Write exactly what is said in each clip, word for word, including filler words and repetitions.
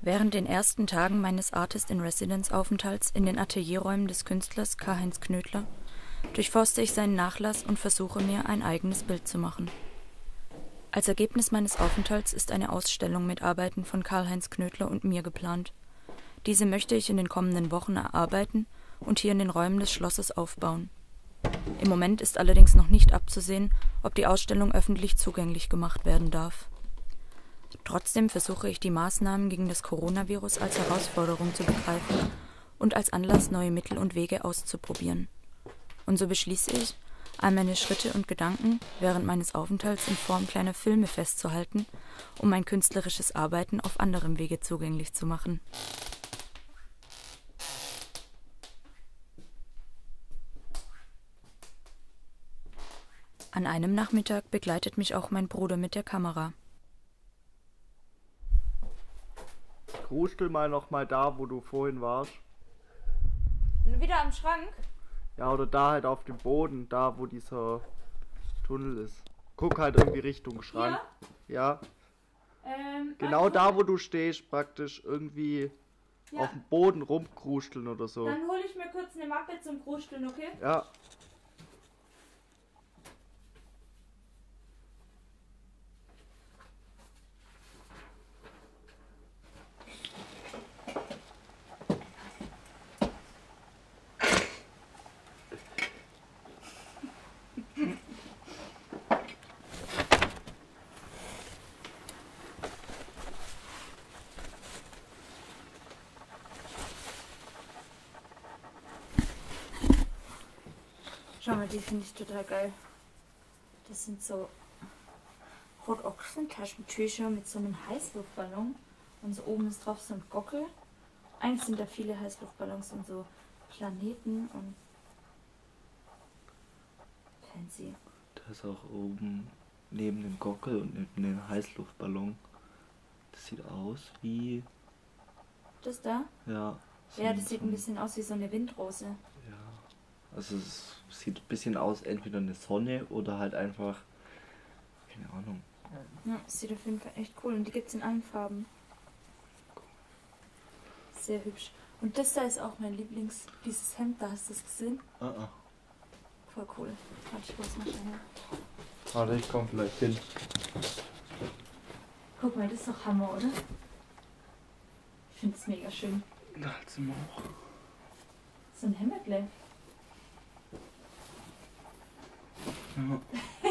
Während den ersten Tagen meines Artist-in-Residence-Aufenthalts in den Atelierräumen des Künstlers Karl-Heinz Knödler durchforste ich seinen Nachlass und versuche mir ein eigenes Bild zu machen. Als Ergebnis meines Aufenthalts ist eine Ausstellung mit Arbeiten von Karl-Heinz Knödler und mir geplant. Diese möchte ich in den kommenden Wochen erarbeiten und hier in den Räumen des Schlosses aufbauen. Im Moment ist allerdings noch nicht abzusehen, ob die Ausstellung öffentlich zugänglich gemacht werden darf. Trotzdem versuche ich die Maßnahmen gegen das Coronavirus als Herausforderung zu begreifen und als Anlass, neue Mittel und Wege auszuprobieren. Und so beschließe ich, all meine Schritte und Gedanken während meines Aufenthalts in Form kleiner Filme festzuhalten, um mein künstlerisches Arbeiten auf anderem Wege zugänglich zu machen. An einem Nachmittag begleitet mich auch mein Bruder mit der Kamera. Krustel mal noch mal da, wo du vorhin warst. Wieder am Schrank? Ja, oder da halt auf dem Boden, da wo dieser Tunnel ist. Guck halt irgendwie Richtung Schrank. Hier? Ja. Ähm, Genau da, wo du stehst, praktisch irgendwie ja. auf dem Boden rumkrusteln oder so. Dann hole ich mir kurz eine Mappe zum Krusteln, okay? Ja. Schau mal, die finde ich total geil. Das sind so Rotochsentaschentücher mit so einem Heißluftballon. Und so oben ist drauf so ein Gockel. Eigentlich sind da viele Heißluftballons und so Planeten und fancy. Da ist auch oben neben dem Gockel und neben dem Heißluftballon. Das sieht aus wie... Das da? Ja. So Ja, das so sieht ein bisschen aus wie so eine Windrose. Ja. Also es sieht ein bisschen aus, entweder eine Sonne oder halt einfach, keine Ahnung. Ja, das sieht auf jeden Fall echt cool und die gibt es in allen Farben. Sehr hübsch. Und das da ist auch mein Lieblings, dieses Hemd da, hast du das gesehen? Ah, ah. Voll cool. Warte, ich hol's mal schnell her. Warte, ich komm vielleicht hin. Guck mal, das ist doch Hammer, oder? Ich finde es mega schön. Da hat sie auch. So ein Hemdle. Ja.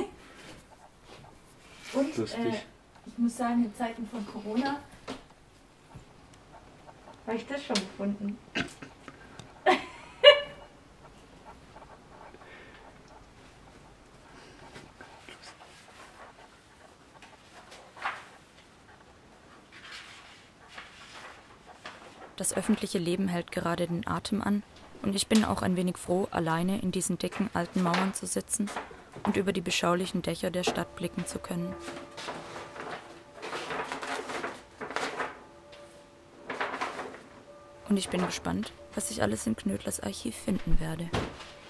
Und Lustig. äh, ich muss sagen, in Zeiten von Corona habe ich das schon gefunden. Das öffentliche Leben hält gerade den Atem an und ich bin auch ein wenig froh, alleine in diesen dicken alten Mauern zu sitzen und über die beschaulichen Dächer der Stadt blicken zu können. Und ich bin gespannt, was ich alles in Knödlers Archiv finden werde.